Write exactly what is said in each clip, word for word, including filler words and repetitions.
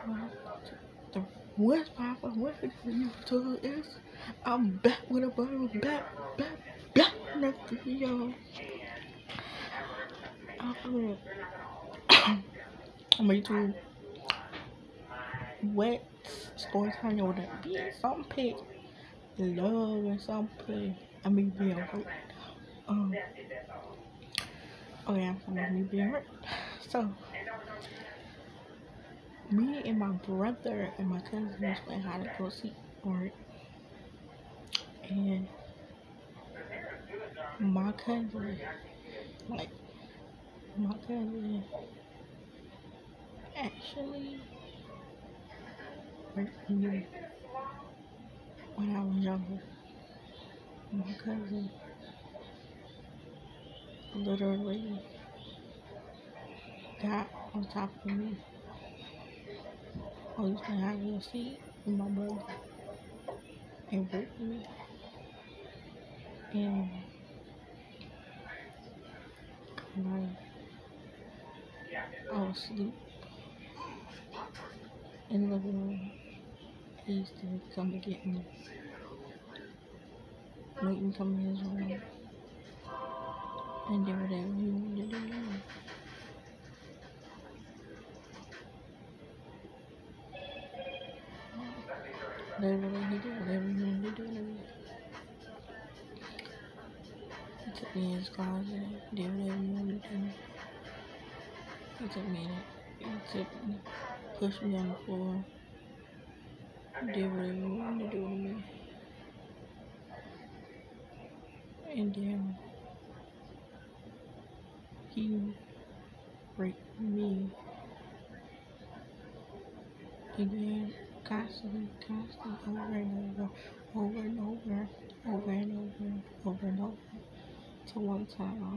The worst part of what YouTube is, I'm back with a bottle, back, back, back next video. I'm gonna do wet story time with a bit, some pig, love and some pig. I mean, being hurt. Um, okay, I'm gonna me being hurt. So, me and my brother and my cousin was playing hide and go seek, right? And my cousin, like, my cousin actually hurt me when I was younger. My cousin literally got on top of me. I was playing hide and go seek with my brother and raped me. And like, I was asleep in the living room. He used to come to get me, make me come in his room, and do whatever he wanted to do. Literally, he did whatever he wanted to do to me. He took me in his closet, did whatever he wanted to do. He took me in, he took me, pushed me on the floor, did whatever he wanted to do to me. And then he raped me again, constantly, constantly, over and over, over and over, over and over, over and over. So one time,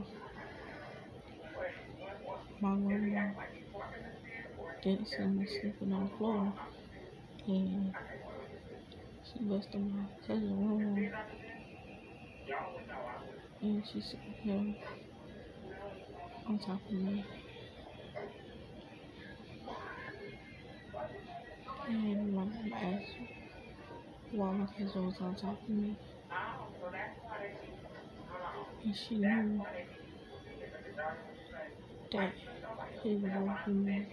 my grandma didn't see me sleeping on the floor, and she busted my cousin's room, and she saw him on top of me. And my mom asked why my cousin was on top of me, and she knew that he was raping me.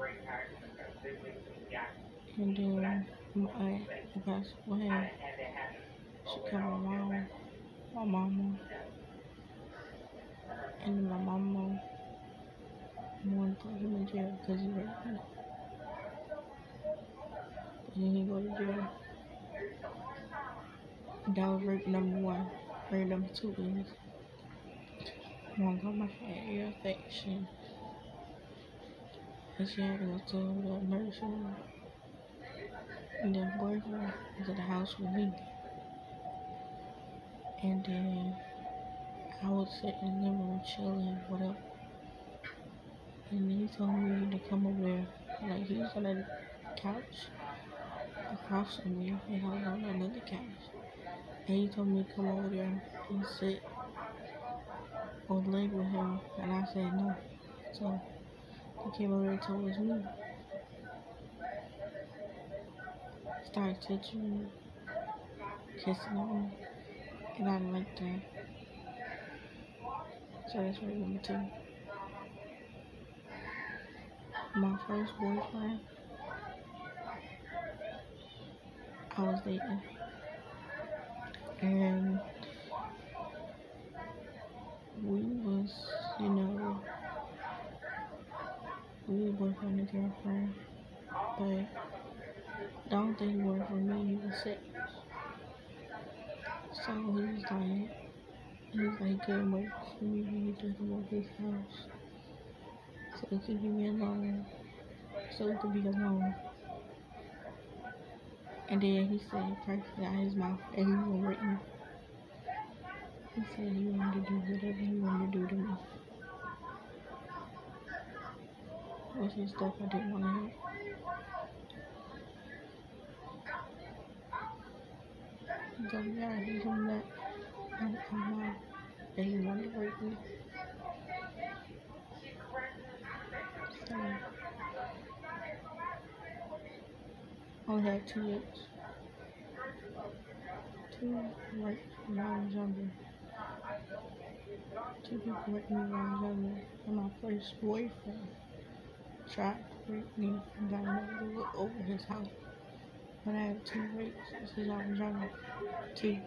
And then my aunt who passed away, she called my mom, my mama, and my mama wanted to put him in jail because he raped me. But then he go to jail. That was rape number one. Rape number two is one grandma had ear infection, and she had to go to the emergency room. And then boyfriend was at the house with me. And then I was sitting in the room chilling, whatever. And then he told me to come over there. Like, he was on the couch across from me, and I was on another couch. And he told me to come over there and sit or lay with him. And I said no. So he came over there towards me. Started touching me, kissing on me. And I didn't like that. So that's rape number two. My first boyfriend, I was dating. And we was, you know, we were boyfriend and girlfriend. But the only thing he wanted from me, he was sex. So he was like, he was like, couldn't wait for me when he took him over his house. So he could leave me alone. So we could be alone. And then he said perfectly out his mouth that he was gonna rape me. He said he wanted to do whatever he wanted to do to me. Which is stuff I didn't want to hear. So yeah, he told me that and I'm not that he wanted to rape me. So only had two ex. Two raped when I was younger. Two people raped me when I was younger. And my first boyfriend tried to rape me and got another to look over his house. But I had two rapes since I was younger. Two.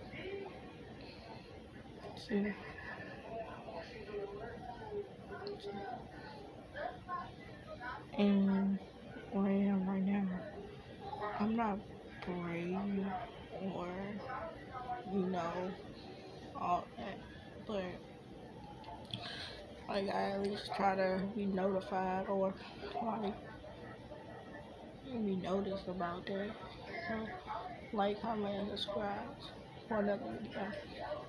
Two. And where I am right now, I'm not brave or, you know, all that. But, like, I at least try to be notified or, like, be noticed about that. So, like, comment, and subscribe for another video.